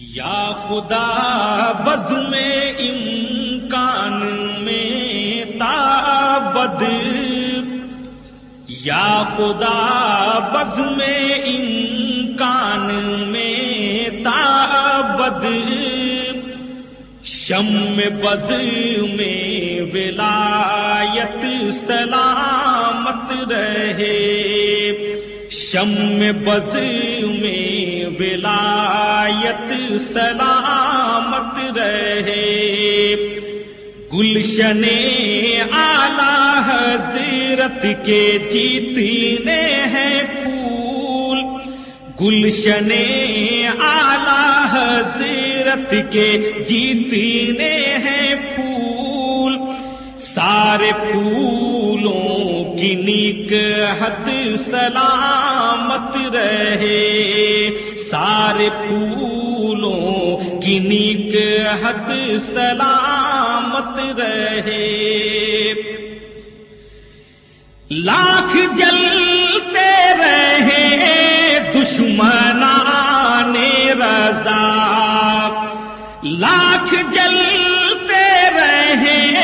یا خدا بزم امکان میں تابد، یا خدا بزم امکان میں تابد، شم بز میں ولایت سلامت رہے، شم بز میں ولایت سلامت رہے، گلشن اعلی حضرت کے جیتنے ہیں پھول، گلشن اعلی حضرت کے جیتنے ہیں پھول، سارے پھولوں کی نکہت سلامت رہے، سارے پھولوں کی نکہت سلامت رہے، لاکھ جلتے رہے دشمنان رضا، لاکھ جلتے رہے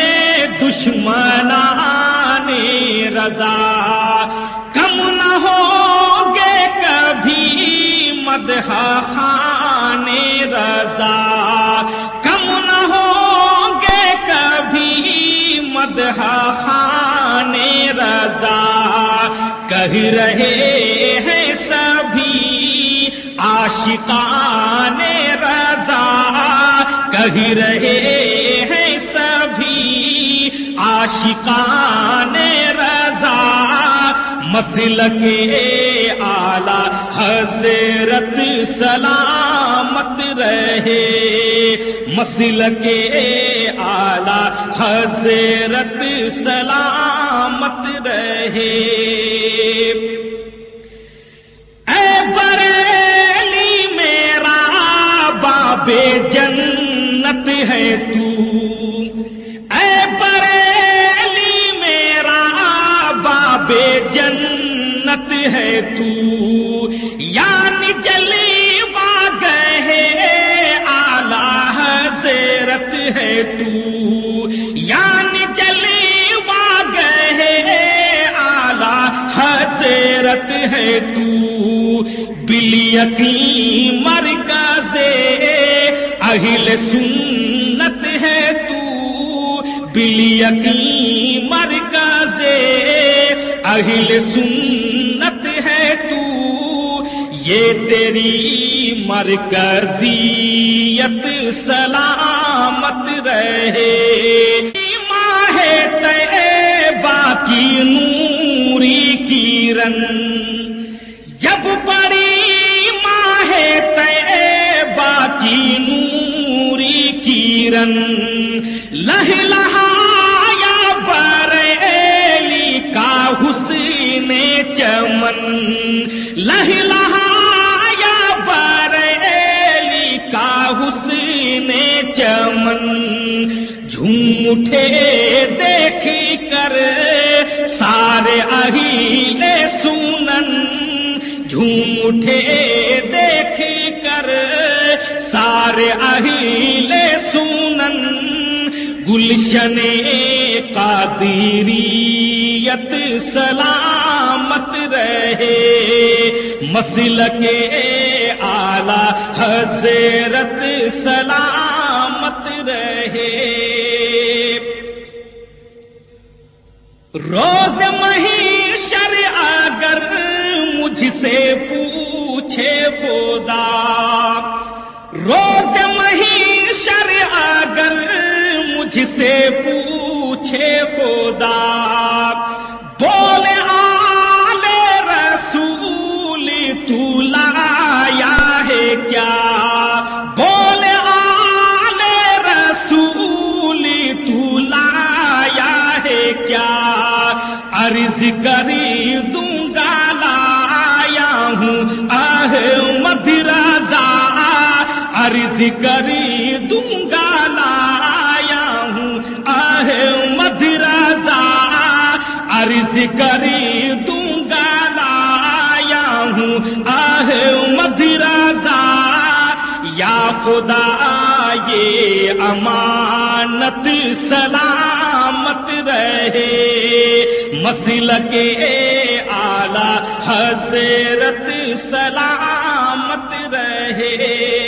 دشمنان رضا، کم نہ ہوگے کبھی مدح خوان رضا، کم نہ ہوگے کبھی مدح خوان رضا، کہہ رہے ہیں سبھی عاشقان رضا، کہہ رہے ہیں سبھی عاشقان رضا، مسلک اعلی حضرت سلامت رہے، مسلک اعلی حضرت سلامت رہے، اے بریلی میرا باب جنت ہے تو، اے بریلی میرا باب جنت ہے تو، یعنی جلوہ گہ اعلی حضرت ہے تو، یعنی جلوہ گہ اعلی حضرت ہے تو، بالیقین مرکز اہل سنت ہے تو، بالیقین مرکز اہل سنت ہے تو، یہ تیری مرکزیت سلامت رہے، ماہ طیبہ کی نوری کرن، جب بڑی ماہ طیبہ کی نوری کرن، لہلہایا بریلی کا حسن چمن، لہلہایا بریلی کا حسن چمن، جھوم اٹھے دیکھ کر سارے اہل سنن، جھوم اٹھے دیکھ کر سارے اہل سنن، گلشن قادریت سلامت رہے، مسلک اعلی حضرت سلامت رہے، روز محشر اگر مجھ سے پوچھے خدا، روز محشر اگر مجھ سے پوچھے خدا، بولے آل رسول تو لایا ہے کیا، بولے آل رسول تو لایا ہے کیا، عرض کری دوں گا لایا ہوں احمد رضا، عرض کری دوں گا لایا ہوں احمد رضا، عرض کری دوں گا لایا ہوں احمد رضا، یا خدا یہ امانت سلامت رہے، مسلک اعلی حضرت سلامت رہے۔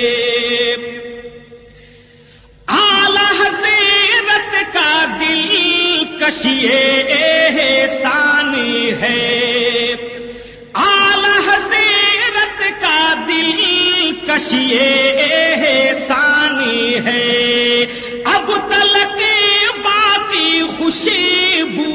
اعلی حضرت کا دل کشی احسان ہے، اعلی حضرت کا دل کشی احسان ہے، اب تلک باقی خوشبو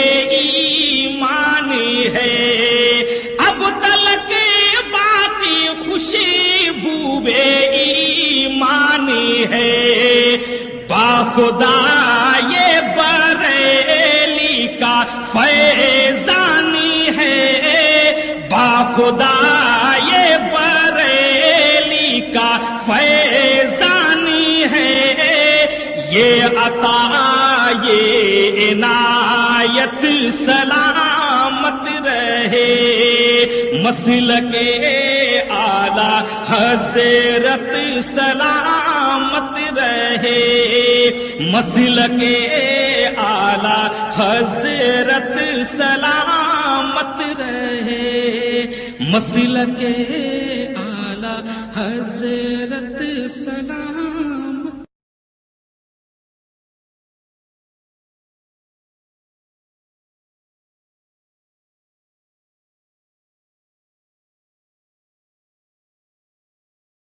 ایمان ہے، اب تلک باقی خوشبو ایمان ہے، باخدا یہ بریلی کا فیضانی ہے، باخدا یہ بریلی کا فیضانی ہے، یہ عطا یہ عنایت سلامت رہے، مسلک اعلی حضرت سلامت رہے، مسلک اعلی حضرت سلامت رہے، مسلک اعلی حضرت سلامت